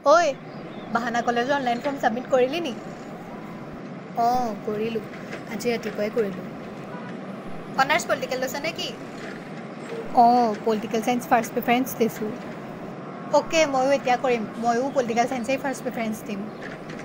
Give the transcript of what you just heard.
ঐ বাহানা কলেজৰ অনলাইন ফৰ্ম ছাবমিট কৰিলি নি? অঁ কৰিলোঁ, আজি ৰাতিপুৱাই কৰিলোঁ। অনাৰ্ছ পলিটিকেল লৈছ নে কি? অঁ পলিটিকেল চায়েন্স ফাৰ্ষ্ট প্ৰিফাৰেঞ্চ দিছোঁ। অ'কে ময়ো এতিয়া কৰিম, ময়ো পলিটিকেল চায়েন্সেই ফাৰ্ষ্ট প্ৰিফাৰেঞ্চ দিম।